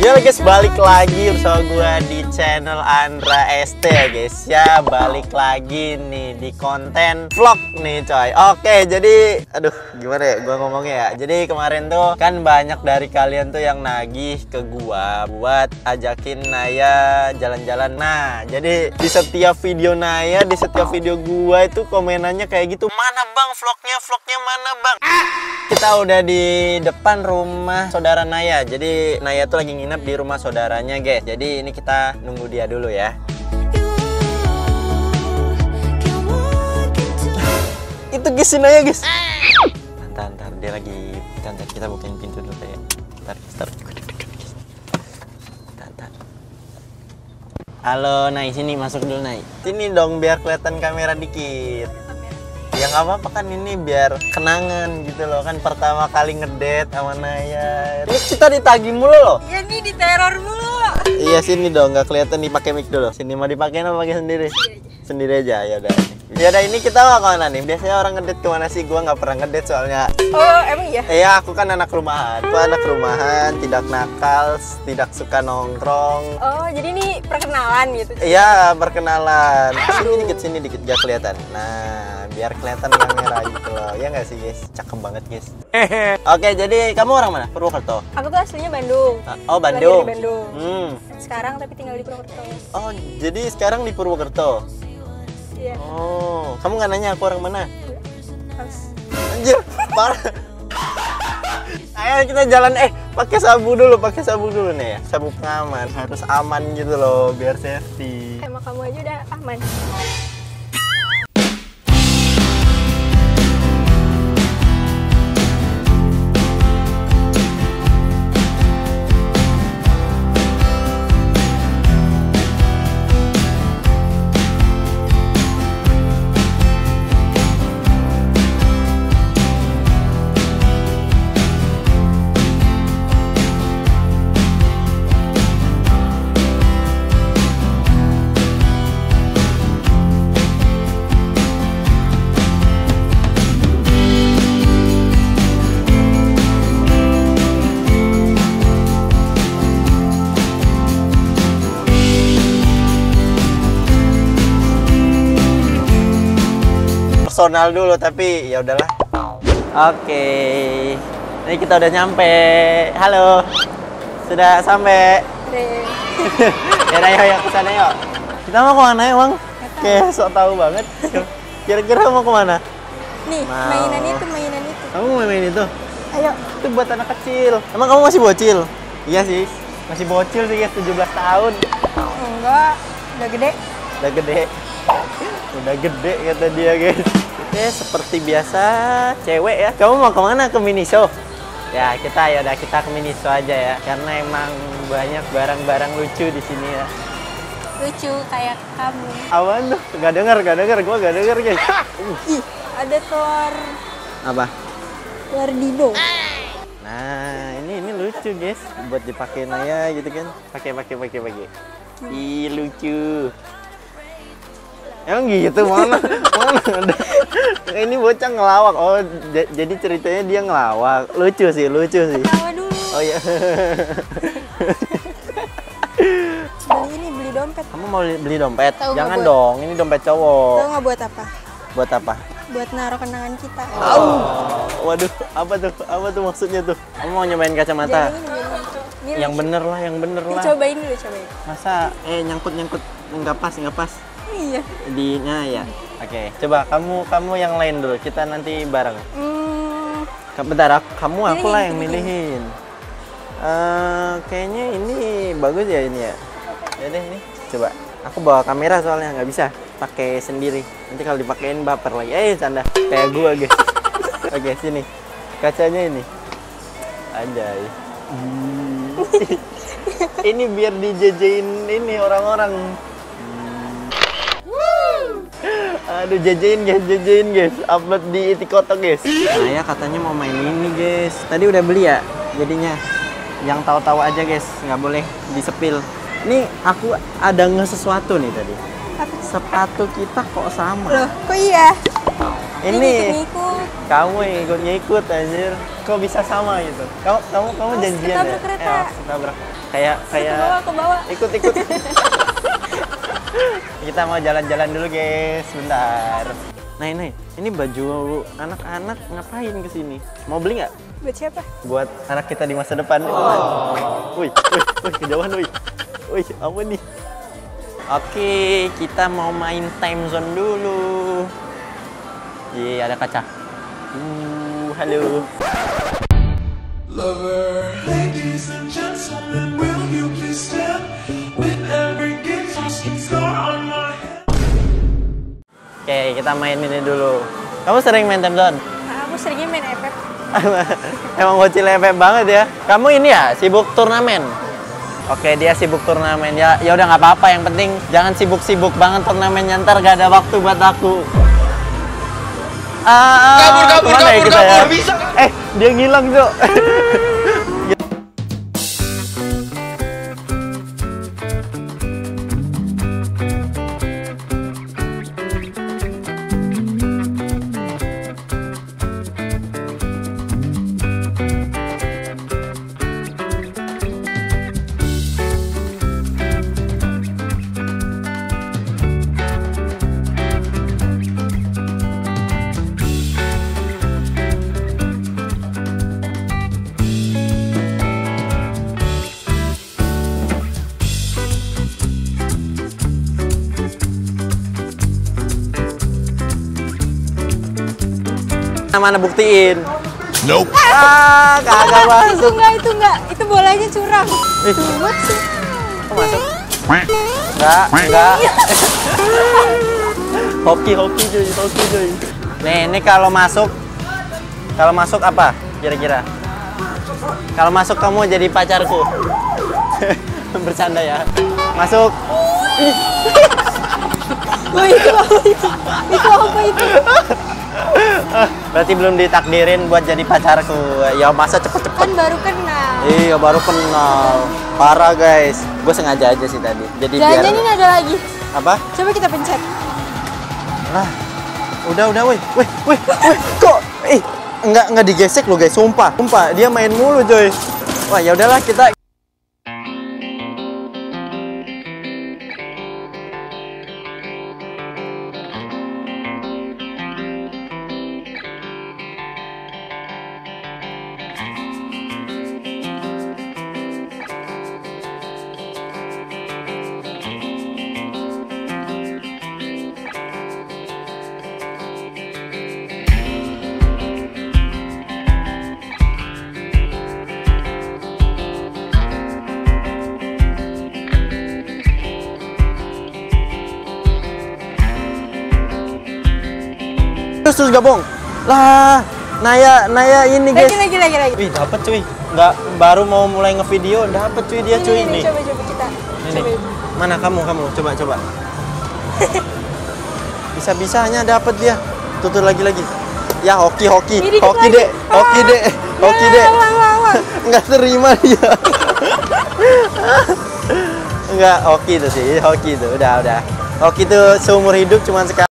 Ya guys, balik lagi bersama gue di channel Andra ST ya guys. Ya balik lagi nih di konten vlog nih coy. Oke, jadi aduh gimana ya gue ngomongnya ya. Jadi kemarin tuh kan banyak dari kalian tuh yang nagih ke gua buat ajakin Naya jalan-jalan. Nah, jadi di setiap video Naya, di setiap video gua itu komenannya kayak gitu. Mana bang vlognya? Vlognya mana bang? Kita udah di depan rumah saudara Naya. Jadi Naya tuh lagi nginep di rumah saudaranya guys. Jadi ini kita nunggu dia dulu ya. Itu guys, Naya guys. Ntar dia lagi. Ntar kita bukain pintu dulu ya. Ntar juga deket guys. Ntar. Halo Nay, sini masuk dulu Nay. Sini dong biar kelihatan kamera dikit. Ya nggak apa-apa kan, ini biar kenangan gitu loh, kan pertama kali ngedate sama Naya. Ini kita ditagih mulu loh. Iya nih, diteror mulu. Iya sini dong, nggak kelihatan dipakai mic dulu. Sini mau dipakai apa pakai sendiri? Sendiri aja. Ya udah. Ya udah, ini kita mau kemana nih? Biasanya orang ngedate kemana sih? Gua nggak pernah ngedate soalnya. Oh emang iya? Iya, aku kan anak rumahan. Aku anak rumahan, tidak nakal, tidak suka nongkrong. Oh jadi ini perkenalan gitu? Iya, perkenalan. Sini dikit gak kelihatan. Nah, biar kelihatan kamera gitu loh. Ya nggak sih guys? Cakep banget guys. Oke, jadi kamu orang mana? Purwokerto? Aku tuh aslinya Bandung. Oh, Bandung. Lahir di Bandung. Sekarang tapi tinggal di Purwokerto. Oh, jadi sekarang di Purwokerto? Iya. Oh, kamu nggak nanya aku orang mana? Harus. Anjir, parah. Ayo kita jalan, pakai sabu dulu nih ya. Sabu pengaman, harus aman gitu loh, biar safety. Emang kamu aja udah aman. Personal dulu, tapi ya udahlah. Oke, ini kita udah nyampe. Halo, sudah sampai. Ya udah, yuk kesana yuk. Kita mau kemana ya bang? Kayak sok tahu banget. Kira-kira mau kemana? Nih, mainan itu. Kamu mau main itu? Ayo. Itu buat anak kecil. Emang kamu masih bocil? Iya sih, masih bocil sih guys, 17 tahun. Enggak, udah gede. Udah gede kata dia guys. Oke, seperti biasa cewek ya. Kamu mau kemana? Ke Miniso? Ya kita ke Miniso aja ya. Karena emang banyak barang-barang lucu di sini ya. Lucu kayak kamu. Awan tuh? Gak denger. Gua gak denger guys. Ih, ada telur. Apa? Telur Dino. Nah ini lucu guys. Buat dipakai Naya gitu kan. Pakai. Ih lucu. Emang gitu mana? Ini bocah ngelawak. Oh, jadi ceritanya dia ngelawak. Lucu sih. Ketawa dulu. Oh iya. Beli dompet. Kamu mau beli dompet? Tahu Jangan nggak dong, ini dompet cowok. Tahu nggak buat apa? Buat apa? Buat naruh kenangan kita. Waduh, apa tuh maksudnya tuh? Kamu mau nyobain kacamata? Ini Yang bener lah. Cobain dulu. Masa nyangkut nggak pas. Iya. Dinya ya. Oke, coba kamu yang lain dulu. Kita nanti bareng. Bentar, aku lah yang milihin. Kayaknya ini bagus ya ini ya. Ya deh ini. Coba. Aku bawa kamera soalnya nggak bisa pakai sendiri. Nanti kalau dipakein baper lagi. Canda. Kayak gua guys. Oke, sini. Kacanya ini. Anjay. Ini biar dijejein ini orang-orang. Aduh, jajain guys, upload di TikTok guys. Nah ya katanya mau main ini guys. Tadi udah beli ya, jadinya yang tahu-tahu aja guys, nggak boleh disepil. Ini aku ada sesuatu nih tadi. Sepatu kita kok sama? Loh, kok iya? Ini ikut. Kamu yang ngikut anjir. Kok bisa sama gitu? Kamu janjian ya? ketabrak kereta. Ketabrak. Kayak Ke bawah. ikut. Kita mau jalan-jalan dulu, guys. Bentar. Nah, ini baju anak-anak ngapain ke sini? Mau beli nggak? Buat siapa? Buat anak kita di masa depan. Wih, kejauhan, wih. Wih, apa nih? Oke, kita mau main time zone dulu. Iya, ada kaca. Halo. Lover, ladies and gentlemen, will you please stand with every guitar star on my head? Oke, kita main ini dulu. Kamu sering main time zone? Nah, aku seringnya main FF. Emang bocil FF banget ya. Kamu ini ya sibuk turnamen. Oke, dia sibuk turnamen ya. Ya udah nggak apa-apa. Yang penting jangan sibuk-sibuk banget turnamennya, ntar gak ada waktu buat aku. Kabur, Bisa. Dia ngilang, Cok. Mana buktiin? Nope. Kagak masuk. Itu enggak. Itu bolanya curang. Buat sih. Kok masuk? Enggak. Hoki cuy. Nih, ini kalau masuk apa? Kira-kira. Kalau masuk kamu jadi pacarku. Bercanda ya. Masuk. Wah, itu apa itu? Berarti belum ditakdirin buat jadi pacarku. Ya masa cepet-cepet. Kan baru kenal. Iya, baru kenal. Parah, guys. Gue sengaja aja sih tadi. Jadi Jangan biar ini ada lagi. apa? Coba kita pencet. Lah. Udah, woi. Kok enggak digesek lo, guys. Sumpah, dia main mulu, coy. Wah, ya udahlah kita terus gabung. Lah, Naya ini, guys. Lagi. Wih, dapet cuy. Nggak, baru mau mulai ngevideo, dapet cuy dia cuy ini. Coba kita. Ini. Coba. Mana kamu? Coba. Bisa-bisanya dapet dia. Tutur lagi. Ya, hoki. Ini dikit Hoki, lagi. Dek. Hoki, Dek. Wah. Nggak terima dia. Enggak, hoki itu sih. Hoki itu. Udah. Hoki itu seumur hidup cuman sekali.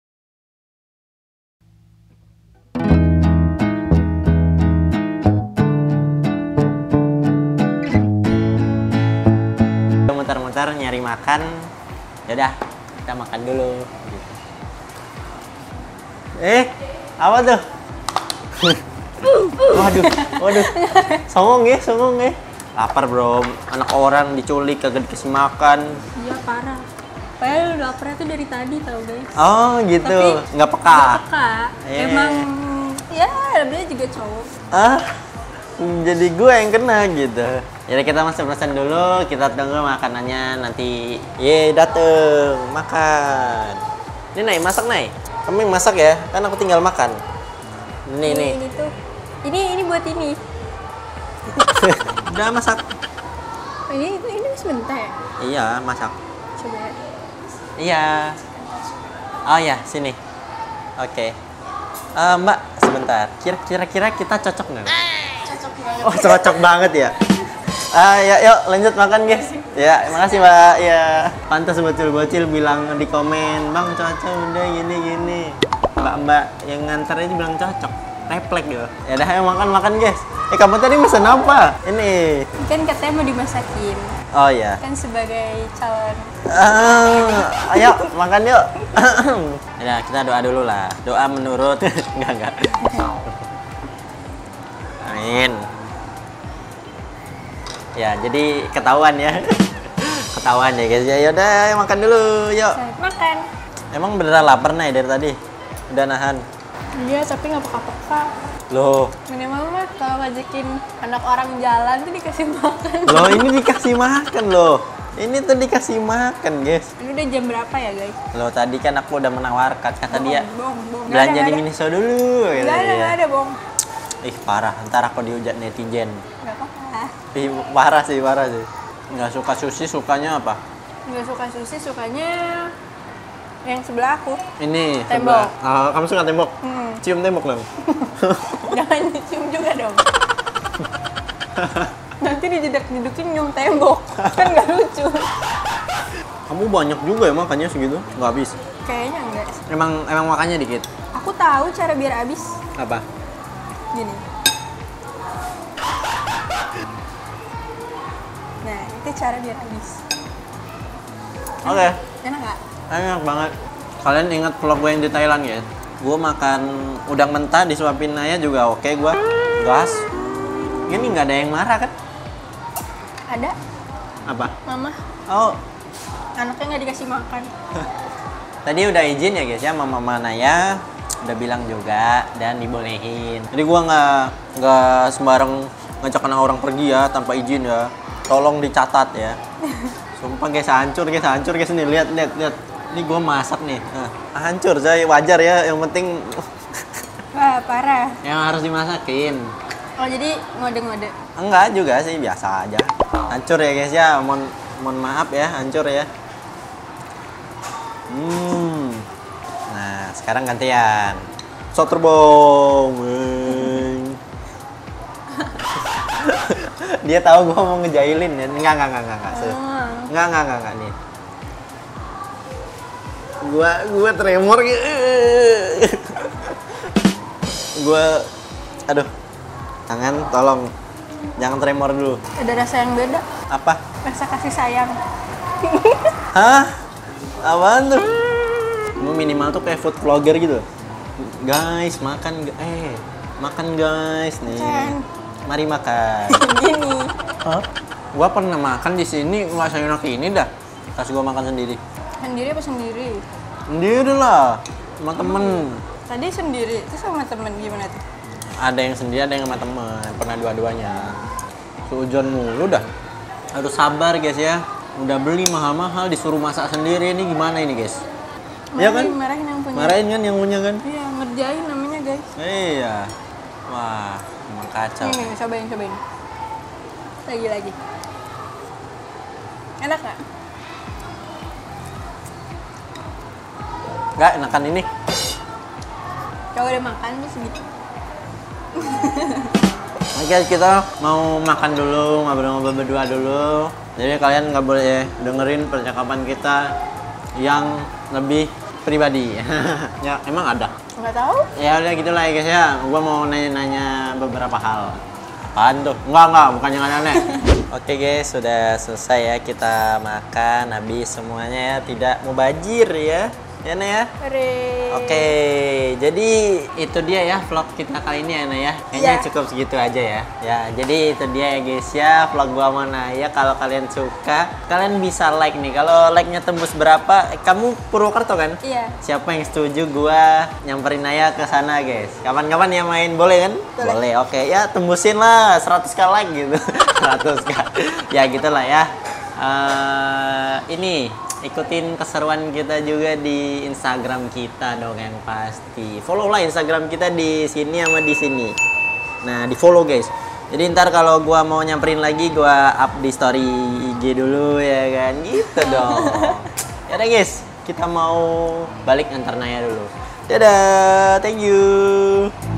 Muter-muter nyari makan. Yaudah, kita makan dulu. Apa tuh? Waduh. Songong ya. Lapar, bro. Anak orang diculik kagak dikasih makan. Iya, parah. Padahal laparnya tuh dari tadi tau, guys. Oh, gitu. Tapi Nggak peka. Emang ya dia juga cowok. Jadi gue yang kena gitu. Jadi kita pesan dulu, kita tunggu makanannya nanti. Dateng makan. Ini Nay, masak Nay. Kamu yang masak ya? Kan aku tinggal makan. Nih. Ini tuh. Ini buat ini. Udah masak. Ini sebentar ya? Iya, masak. Coba ya. Iya. Oh ya, sini. Oke. Mbak, sebentar. Kira-kira kita cocok nggak? Cocok banget. Oh, cocok banget ya. Yuk lanjut makan, guys. Ya, makasih Mbak. Ya, pantas bocil-bocil bilang di komen, "Bang, cocok udah gini." mbak-mbak yang nganternya bilang cocok. Refleks gitu. Ya udah, ayo makan guys. Kamu tadi pesen apa? Ini. Kan katanya mau dimasakin. Oh iya. Kan sebagai calon. Ayo makan yuk. Ya kita doa dulu lah. Doa menurut enggak. Amin. Ya jadi ketahuan ya. Ketahuan ya guys. Ya udah makan dulu yuk. Makan. Emang beneran lapar nih dari tadi? Udah nahan. Iya, tapi nggak peka-peka. Loh. Minimal mah kalau ngajakin anak orang jalan tuh dikasih makan. Loh ini dikasih makan loh. Ini tuh dikasih makan guys. Ini udah jam berapa ya guys? Loh tadi kan aku udah menawarkan kata dia Bohong. belanja di Miniso dulu. Gitu, Nggak ada bohong. Ih parah, ntar aku dihujat netizen. Nggak apa-apa. Ih parah sih. Nggak suka sushi, sukanya apa? Nggak suka sushi, sukanya yang sebelah aku. Ini Tembok. sebelah. Kamu suka tembok? Cium tembok dong. Jangan dicium juga dong. Nanti dijedak-jedukin nyium tembok. Kan nggak lucu. Kamu banyak juga ya makannya segitu? Nggak habis? Kayaknya enggak. Emang makannya dikit? Aku tahu cara biar habis. Apa? Gini. Nah, itu cara biar habis. Oke. Enak nggak? Enak banget. Kalian ingat vlog gue yang di Thailand ya? Gue makan udang mentah disuapin Naya juga oke gue. Gas. Ini nggak ada yang marah kan? Ada. Apa? Mama. Oh, Anaknya nggak dikasih makan. tadi udah izin ya guys ya, Mama Naya udah bilang juga dan dibolehin. Jadi gue nggak sembarang ngajak orang pergi ya tanpa izin ya. Tolong dicatat ya. Sumpah guys, hancur guys nih, lihat. Ini gue masak nih. Nah, hancur saya wajar ya, yang penting Wah, parah. yang harus dimasakin. Oh, jadi ngode-ngode. Enggak juga sih, biasa aja. Hancur ya guys ya, mohon maaf ya, hancur ya. Nah, sekarang gantian. Soterbong. Dia tahu gua mau ngejailin ya. Enggak. Enggak nih. Gua tremor gitu. Aduh. Tangan tolong. Jangan tremor dulu. Ada rasa yang beda. Apa? Rasa kasih sayang. Hah? Apaan tuh? Mau minimal tuh kayak food vlogger gitu. Guys, makan guys nih. Makan. Mari makan. Gini. Hah? Gua pernah makan di sini nggak seenak ini dah. Pas gua makan sendiri. Sendiri apa sendiri? Sendiri lah, sama temen. Tadi sendiri, terus sama temen gimana tuh? Ada yang sendiri, ada yang sama temen. Pernah dua-duanya. Sujon mulu dah. Harus sabar guys ya. Udah beli mahal-mahal, disuruh masak sendiri. Ini gimana ini guys? Iya kan? Marahin yang punya. Marahin kan yang punya kan? Iya, ngerjain namanya guys. Iya. Wah, emang kacau. Nih, cobain. Lagi. Enak nggak? Nggak enakan ini. Kalau udah makan tuh segitu. Oke, kita mau makan dulu, ngobrol-ngobrol berdua dulu. Jadi kalian nggak boleh dengerin percakapan kita yang lebih pribadi. Ya, emang ada. Nggak tahu? Ya udah gitulah ya guys ya. Gua mau nanya-nanya beberapa hal. Apaan tuh? Enggak, bukan yang aneh-aneh. Oke guys, sudah selesai ya kita makan. Habis semuanya ya, tidak mubazir ya. Ya Nay ya? Hore. Oke, jadi itu dia ya vlog kita kali ini ya Nay ya. Kayaknya Iya. cukup segitu aja ya. Ya, jadi itu dia ya guys ya vlog gua sama Naya. Kalau kalian suka, kalian bisa like nih. Kalau like-nya tembus berapa? Kamu Purwokerto kan? Iya. Siapa yang setuju gua nyamperin Naya ke sana guys. Kapan-kapan ya main boleh kan? Boleh. Oke, ya tembusin lah 100k like gitu. 100k. Ya gitulah ya. Ini ikutin keseruan kita juga di Instagram kita dong yang pasti. Follow lah Instagram kita di sini sama di sini. Nah, di follow guys. Jadi ntar kalau gua mau nyamperin lagi, gua up di story IG dulu ya kan. Gitu dong. Ya udah guys, kita mau balik antar Naya dulu. Dadah, thank you.